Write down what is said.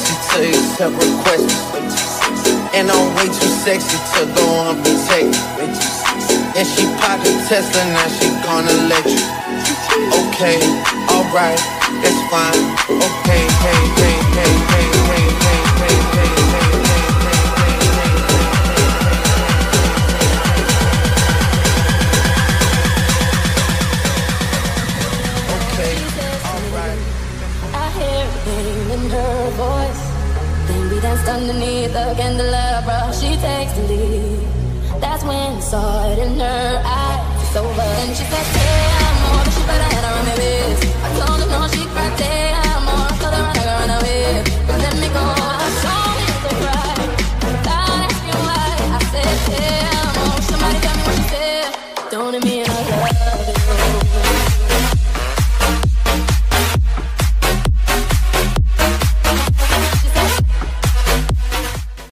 sexy to accept requests. And I'm way too sexy to go unprotected. And she popped a Tesla, now she gonna let you. Okay, alright, that's fine. Okay, hey, hey, hey, hey, hey, hey, hey, hey, hey, okay, alright. I hear pain in her voice. Then we danced underneath the candelabra. She takes the lead. That's when I saw it in her eyes. It's over and she said, hey.